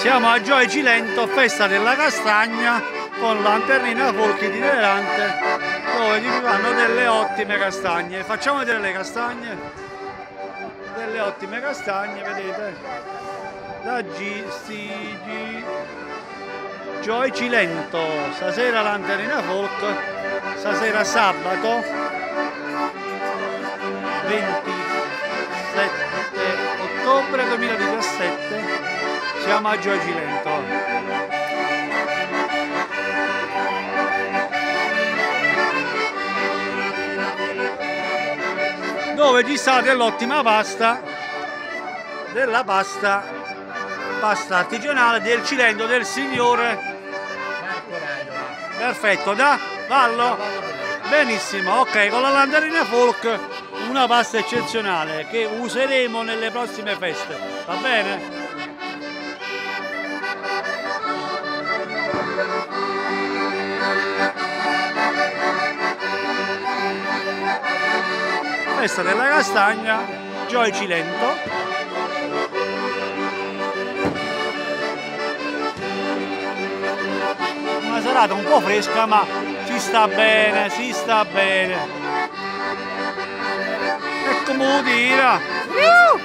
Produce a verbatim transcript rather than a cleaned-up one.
Siamo a Gioia Cilento, festa della castagna con lanternina folk itinerante dove vi fanno delle ottime castagne. Facciamo vedere le castagne, delle ottime castagne, vedete, da G C G Gioia Cilento. Stasera lanternina folk, stasera sabato ventisette ottobre duemiladiciassette. Siamo a Gioia Cilento. Dove ci sta dell'ottima pasta, della pasta, pasta artigianale del Cilento del signore Marco Raiola. Perfetto, da Vallo? Benissimo, ok, con la lanternina folk una pasta eccezionale che useremo nelle prossime feste, va bene? Festa della castagna, Gioia Cilento. Una serata un po' fresca, ma si sta bene, si sta bene. E come lo tira?